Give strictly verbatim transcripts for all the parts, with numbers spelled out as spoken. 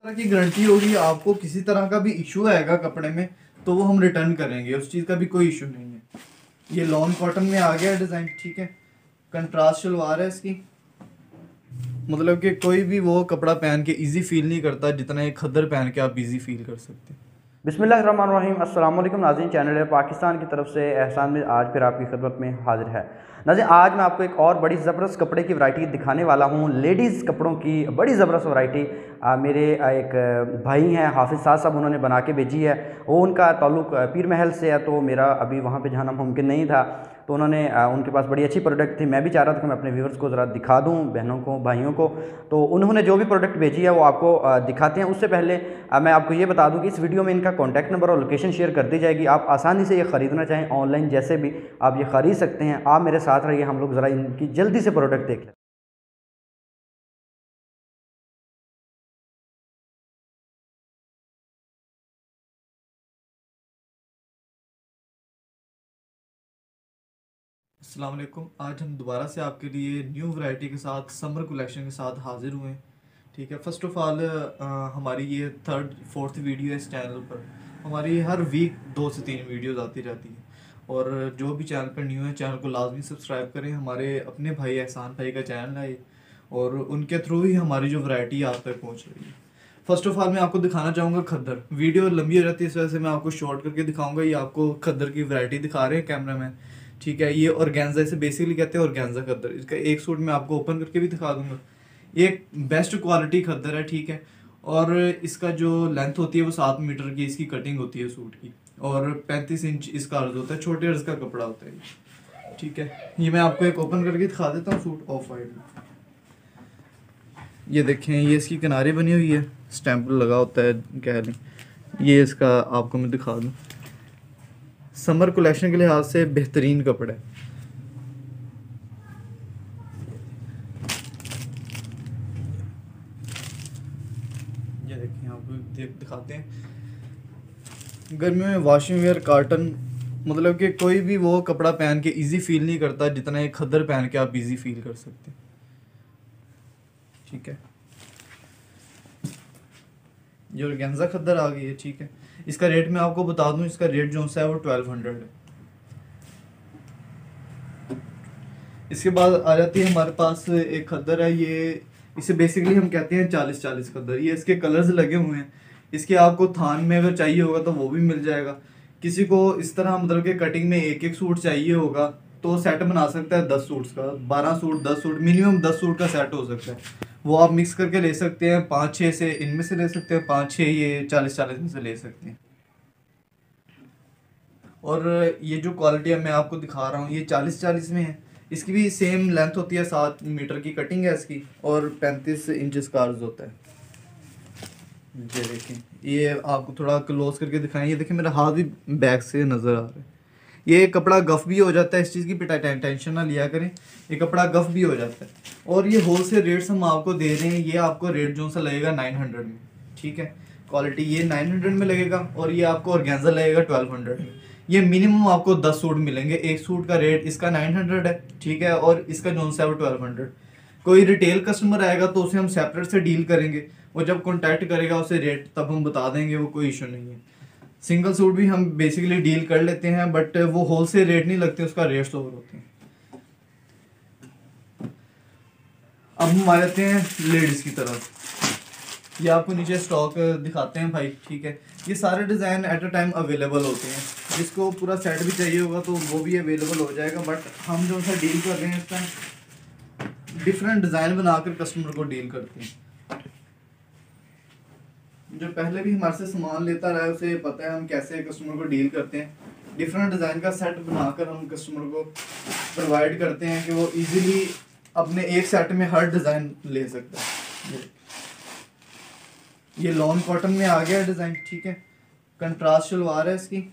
तरह की गारंटी होगी। आपको किसी तरह का भी इशू आएगा कपड़े में तो वो हम रिटर्न करेंगे, उस चीज़ का भी कोई इशू नहीं है। ये लॉन कॉटन में आ गया है डिज़ाइन, ठीक है। कंट्रास्ट शलवार है इसकी, मतलब कि कोई भी वो कपड़ा पहन के इजी फील नहीं करता जितना एक खद्दर पहन के आप इजी फील कर सकते हैं। बिस्मिल्लाहिर्रहमानिर्रहीम। अस्सलाम वालेकुम नाज़रीन, चैनल है पाकिस्तान की तरफ से एहसान में आज फिर आपकी खिदमत में हाजिर है। नाज़रीन, आज मैं आपको एक और बड़ी ज़बरदस्त कपड़े की वैरायटी दिखाने वाला हूँ। लेडीज़ कपड़ों की बड़ी ज़बरदस्त वैरायटी मेरे एक भाई हैं हाफिज़ साद साहब, उन्होंने बना के भेजी है। वो उनका ताल्लुक़ पीर महल से है, तो मेरा अभी वहाँ पर जाना मुमकिन नहीं था, तो उन्होंने उनके पास बड़ी अच्छी प्रोडक्ट थी। मैं भी चाह रहा था कि मैं अपने व्यूअर्स को ज़रा दिखा दूँ, बहनों को भाइयों को। तो उन्होंने जो भी प्रोडक्ट भेजी है वो आपको दिखाते हैं। उससे पहले मैं आपको ये बता दूं कि इस वीडियो में इनका कॉन्टैक्ट नंबर और लोकेशन शेयर कर दी जाएगी। आप आसानी से ये ख़रीदना चाहें ऑनलाइन जैसे भी आप ये ख़रीद सकते हैं। आप मेरे साथ रहिए, हम लोग ज़रा इनकी जल्दी से प्रोडक्ट देख लें। अस्सलाम वालेकुम। आज हम दोबारा से आपके लिए न्यू वैरायटी के साथ समर कलेक्शन के साथ हाजिर हुए हैं, ठीक है। फर्स्ट ऑफ ऑल हमारी ये थर्ड फोर्थ वीडियो है इस चैनल पर। हमारी हर वीक दो से तीन वीडियोस आती रहती हैं, और जो भी चैनल पर न्यू है चैनल को लाजमी सब्सक्राइब करें। हमारे अपने भाई एहसान भाई का चैनल है ये, और उनके थ्रू ही हमारी जो वैरायटी आप तक पहुँच रही है। फर्स्ट ऑफ ऑल मैं आपको दिखाना चाहूँगा खद्दर। वीडियो लंबी हो जाती है, इस वजह से मैं आपको शॉर्ट करके दिखाऊंगा। ये आपको खद्दर की वैरायटी दिखा रहे हैं कैमरा मैन, ठीक है। ये ऑर्गेन्जा, इसे बेसिकली कहते हैं ऑर्गेन्जा खद्दर। इसका एक सूट मैं आपको ओपन करके भी दिखा दूंगा। ये एक बेस्ट क्वालिटी खद्दर है, ठीक है। और इसका जो लेंथ होती है वो सात मीटर की इसकी कटिंग होती है सूट की, और पैंतीस इंच इसका अर्ज होता है। छोटे अर्ज का कपड़ा होता है, ठीक है। ये मैं आपको एक ओपन करके दिखा देता हूँ सूट ऑफ वाइट में। ये देखें, ये इसकी किनारे बनी हुई है, स्टैंप लगा होता है कह लें। ये इसका आपको मैं दिखा दूँ, समर कलेक्शन के लिहाज से बेहतरीन कपड़ा है। ये देखिए, आपको देख दिखाते हैं। गर्मियों में वॉशिंग वेयर कॉटन, मतलब कि कोई भी वो कपड़ा पहन के इजी फील नहीं करता जितना एक खद्दर पहन के आप इजी फील कर सकते हैं, ठीक है। ये ऑर्गेन्जा खद्दर आ गई है, ठीक है। इसका रेट मैं आपको बता दूं, इसका रेट जो सा है वो ट्वेल्व हंड्रेड है। इसके बाद आ जाती है हमारे पास एक खद्दर है, ये इसे बेसिकली हम कहते हैं चालीस चालीस खद्दर। ये इसके कलर्स लगे हुए हैं। इसके आपको थान में अगर चाहिए होगा तो वो भी मिल जाएगा। किसी को इस तरह मतलब कि कटिंग में एक एक सूट चाहिए होगा तो सेट बना सकता है दस सूट्स का, बारह सूट दस सूट मिनिमम दस सूट का सेट हो सकता है। वो आप मिक्स करके ले सकते हैं, पाँच छः से इनमें से ले सकते हैं, पाँच छः ये चालीस चालीस में से ले सकते हैं। और ये जो क्वालिटी है मैं आपको दिखा रहा हूँ, ये चालीस चालीस में है। इसकी भी सेम लेंथ होती है, सात मीटर की कटिंग है इसकी, और पैंतीस इंच का अर्ज होता है। ये देखें, ये आपको थोड़ा क्लोज करके दिखाएं। ये देखें, मेरा हाथ भी बैक से नज़र आ रहा है। ये कपड़ा गफ भी हो जाता है, इस चीज़ की टेंशन ना लिया करें, ये कपड़ा गफ भी हो जाता है। और ये होल सेल रेट्स हम आपको दे रहे हैं। ये आपको रेट जो सा लगेगा नाइन हंड्रेड में, ठीक है। क्वालिटी ये नाइन हंड्रेड में लगेगा, और ये आपको ऑर्गेन्जा लगेगा ट्वेल्व हंड्रेड में। ये मिनिमम आपको दस सूट मिलेंगे। एक सूट का रेट इसका नाइन हंड्रेड है, ठीक है, और इसका जो सा है वो ट्वेल्व हंड्रेड। कोई रिटेल कस्टमर आएगा तो उसे हम सेपरेट से डील करेंगे, वो जब कॉन्टैक्ट करेगा उसे रेट तब हम बता देंगे, वो कोई इशू नहीं है। सिंगल सूट भी हम बेसिकली डील कर लेते हैं, बट वो होलसेल रेट नहीं लगते, उसका रेट्स ओवर होते हैं। अब हम आ जाते हैं लेडीज़ की तरफ। ये आपको नीचे स्टॉक दिखाते हैं भाई, ठीक है। ये सारे design at a time available होते हैं। जिसको पूरा सेट भी चाहिए होगा तो वो भी अवेलेबल हो जाएगा, बट हम जो सा डील कर रहे हैं इस टाइम डिफरेंट डिज़ाइन बनाकर कस्टमर को डील करते हैं। जो पहले भी हमारे से सामान लेता रहा है उसे पता है हम कैसे कस्टमर को डील करते हैं। डिफरेंट डिज़ाइन का सेट बनाकर हम कस्टमर को प्रोवाइड करते हैं कि वो इजीली अपने एक सेट में हर डिज़ाइन ले सकता है। ये लॉन कॉटन में आ गया है डिज़ाइन, ठीक है। कंट्रास्ट शलवार है इसकी।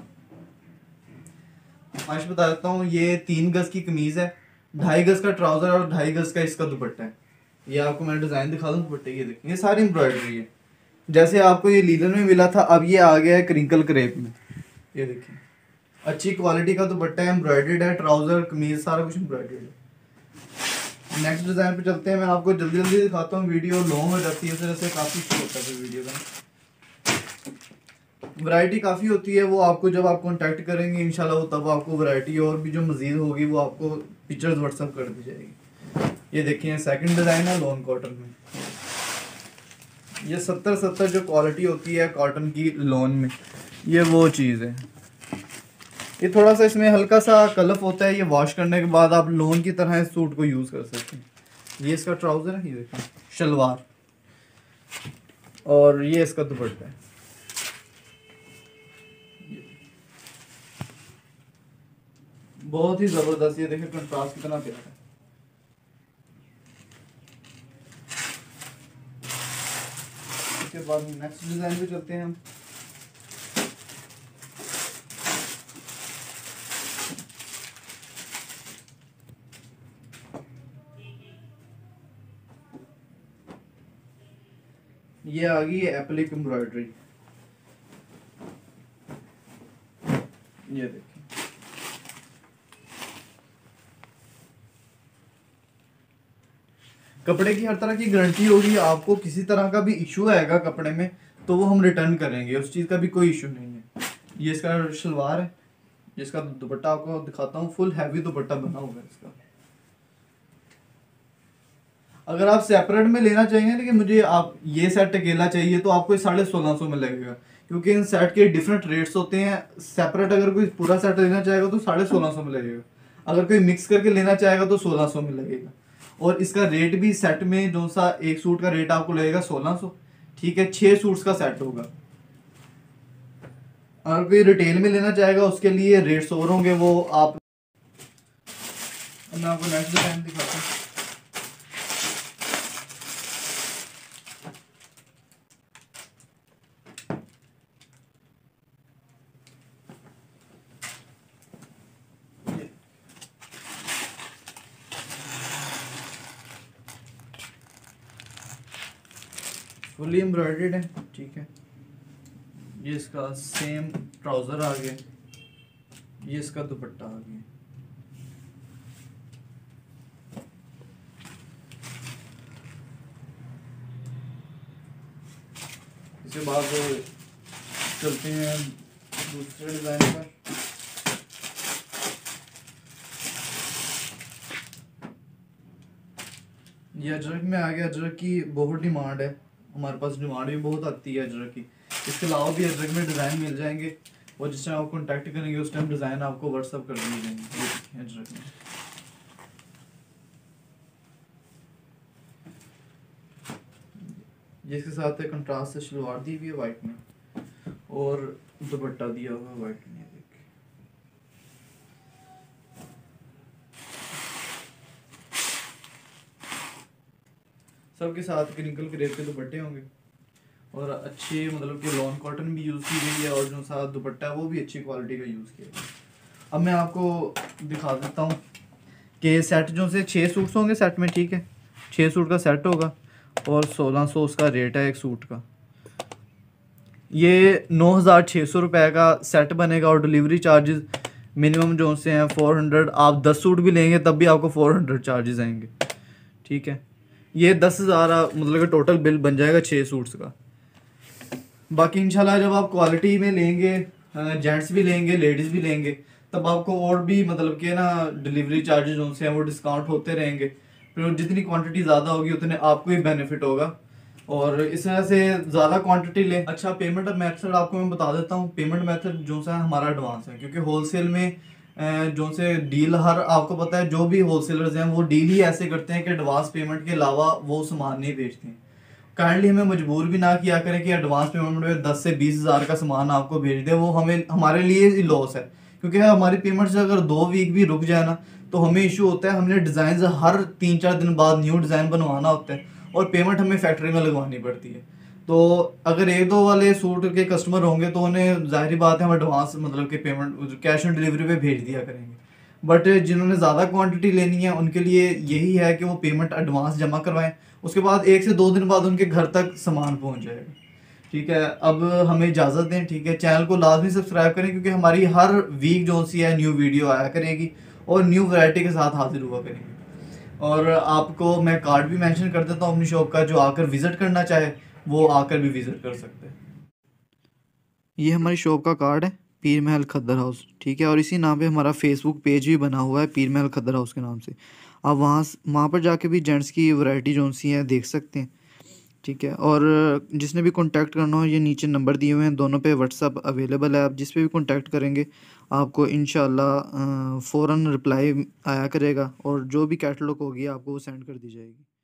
आज बता देता हूँ, ये तीन गज की कमीज़ है, ढाई गज का ट्राउज़र और ढाई गज का इसका दुपट्टा है। ये आपको मैं डिज़ाइन दिखा दूँ दुपट्टे, ये देखिए, ये सारी एम्ब्रॉयडरी है। जैसे आपको ये लीलन में मिला था, अब ये आ गया है क्रिंकल क्रेप में। ये देखिए, अच्छी क्वालिटी का दुपट्टा है, एम्ब्रॉयडर्ड है, ट्राउज़र कमीज़ सारा कुछ एम्ब्रॉयडर्ड है। नेक्स्ट डिज़ाइन पे चलते हैं। मैं आपको जल्दी जल्दी दिखाता हूँ, वीडियो लॉन्ग हो जाती है इस वजह से, काफ़ी शो होता है वीडियो का। वैरायटी काफ़ी होती है, वो आपको जब आप कांटेक्ट करेंगे इंशाल्लाह वो तब आपको वैरायटी और भी जो मज़ीद होगी वो आपको पिक्चर्स व्हाट्सअप कर दी जाएगी। ये देखिए सेकंड डिज़ाइन है लॉन कॉटन में। ये सत्तर सत्तर जो क्वालिटी होती है कॉटन की लॉन में, ये वो चीज़ है। ये थोड़ा सा इसमें हल्का सा कलफ होता है, ये वॉश करने के बाद आप लॉन की तरह इस सूट को यूज़ कर सकते हैं। ये इसका ट्राउज़र है, ये देखिए शलवार, और ये इसका दुपट्टा है। बहुत ही ज़बरदस्त, ये देखिए कंट्रास्ट कितना प्यारा है। इसके बाद नेक्स्ट डिज़ाइन पे चलते हैं हम। ये आ गई है एप्लिक एम्ब्रॉयडरी, ये देखिए कपड़े की हर तरह की गारंटी होगी। आपको किसी तरह का भी इशू आएगा कपड़े में तो वो हम रिटर्न करेंगे, उस चीज़ का भी कोई इशू नहीं है। ये इसका शलवार है, जिसका दुपट्टा आपको दिखाता हूँ, फुल हैवी दुपट्टा बना हुआ है इसका। अगर आप सेपरेट में लेना चाहिए, लेकिन मुझे आप ये सेट अकेला चाहिए तो आपको साढ़े सोलह सौ में लगेगा, क्योंकि इन सेट के डिफरेंट रेट्स होते हैं। सेपरेट अगर कोई पूरा सेट लेना चाहेगा तो साढ़े सोलह सौ में लगेगा, अगर कोई मिक्स करके लेना चाहेगा तो सोलह सौ में लगेगा। और इसका रेट भी सेट में जो सा एक सूट का रेट आपको लगेगा सोलह सौ, ठीक है, छः सूट्स का सेट होगा। अगर कोई रिटेल में लेना चाहेगा उसके लिए रेट्स और होंगे, वो आप, मैं आपको नेक्स्ट डिजाइन दिखाता हूँ। फुली एम्ब्रॉयडर्ड है, ठीक है। ये इसका सेम ट्राउज़र आ गया, ये इसका दुपट्टा आ गया। इसके बाद चलते हैं दूसरे डिज़ाइन पर। ये अजरक में आ गया। अजरक की बहुत डिमांड है, हमारे पास डिमांड भी बहुत आती है अजरक की। इसके अलावा भी अजरक में डिज़ाइन मिल जाएंगे, और जिस टाइम आप कॉन्टैक्ट करेंगे उस टाइम डिज़ाइन आपको व्हाट्सअप कर दिए जाएंगे। अजरक में जिसके साथ है कंट्रास्ट से शलवार दी हुई है वाइट में, और दुपट्टा दिया हुआ है वाइट में। सबके साथ क्रिंकल क्रेप के दुपट्टे होंगे, और अच्छे मतलब कि लॉन कॉटन भी यूज़ की गई है, और जो साथ दुपट्टा है वो भी अच्छी क्वालिटी का यूज़ किया गया। अब मैं आपको दिखा देता हूँ कि सेट जो से छः सूट्स होंगे सेट में, ठीक है, छः सूट का सेट होगा, और सोलह सौ उसका रेट है एक सूट का। ये नौ हज़ार छः सौ रुपये का सेट बनेगा, और डिलीवरी चार्जेस मिनिमम जो से हैं फोर हंड्रेड। आप दस सूट भी लेंगे तब भी आपको फोर हंड्रेड चार्जेस आएंगे, ठीक है। ये दस हज़ार मतलब कि टोटल बिल बन जाएगा छः सूट्स का। बाकी इंशाल्लाह जब आप क्वालिटी में लेंगे, जेंट्स भी लेंगे लेडीज़ भी लेंगे, तब आपको और भी मतलब कि ना डिलीवरी चार्जेस उनसे हैं वो डिस्काउंट होते रहेंगे। फिर जितनी क्वांटिटी ज़्यादा होगी उतने आपको ही बेनिफिट होगा, और इस वजह से ज़्यादा क्वांटिटी लें। अच्छा, पेमेंट मेथड आपको मैं बता देता हूँ। पेमेंट मेथड जो सा हमारा एडवांस है, क्योंकि होलसेल में जो से डील हर आपको पता है जो भी होलसेलर्स हैं वो डील ही ऐसे करते हैं कि एडवांस पेमेंट के अलावा वो सामान नहीं बेचते हैं। काइंडली हमें मजबूर भी ना किया करें कि एडवांस पेमेंट में दस से बीस हज़ार का सामान आपको भेज दें, वो हमें हमारे लिए ही लॉस है। क्योंकि हमारी पेमेंट से अगर दो वीक भी रुक जाए ना तो हमें इशू होता है, हमने डिज़ाइन हर तीन चार दिन बाद न्यू डिज़ाइन बनवाना होता है, और पेमेंट हमें फैक्ट्री में लगवानी पड़ती है। तो अगर एक दो वाले सूट के कस्टमर होंगे तो उन्हें जाहिर बात है हम एडवांस मतलब कि पेमेंट कैश ऑन डिलीवरी पे भेज दिया करेंगे। बट जिन्होंने ज़्यादा क्वांटिटी लेनी है उनके लिए यही है कि वो पेमेंट एडवांस जमा करवाएं, उसके बाद एक से दो दिन बाद उनके घर तक सामान पहुंच जाएगा, ठीक है। अब हमें इजाज़त दें, ठीक है। चैनल को लाजमी सब्सक्राइब करें, क्योंकि हमारी हर वीक जो सी है न्यू वीडियो आया करेगी और न्यू वैरायटी के साथ हाजिर हुआ करेंगे। और आपको मैं कार्ड भी मेंशन कर देता हूँ अपनी शॉप का, जो आकर विज़िट करना चाहे वो आकर भी विज़िट कर सकते हैं। ये हमारी शॉप का कार्ड है, पीर महल खद्दर हाउस, ठीक है। और इसी नाम पे हमारा फेसबुक पेज भी बना हुआ है, पीर महल खद्दर हाउस के नाम से। आप वहाँ वहाँ पर जाके भी जेंट्स की वैरायटी जो सी हैं देख सकते हैं, ठीक है। और जिसने भी कांटेक्ट करना हो, ये नीचे नंबर दिए हुए हैं, दोनों पे व्हाट्सअप अवेलेबल है। आप जिस पे भी कांटेक्ट करेंगे आपको इंशाल्लाह फ़ौरन रिप्लाई आया करेगा, और जो भी कैटलॉग होगी आपको वो सेंड कर दी जाएगी।